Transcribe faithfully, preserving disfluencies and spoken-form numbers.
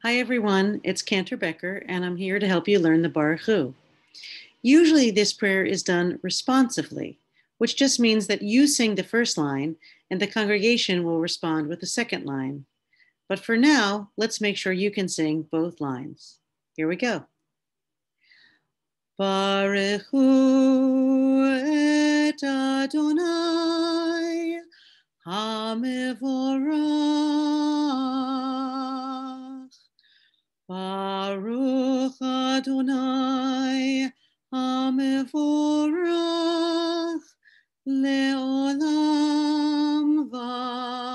Hi everyone, it's Cantor Becker, and I'm here to help you learn the Baruch Hu. Usually this prayer is done responsively, which just means that you sing the first line and the congregation will respond with the second line. But for now, let's make sure you can sing both lines. Here we go. Baruch Hu et Adonai HaMevorach Baruch Adonai HaMevorach Le'olam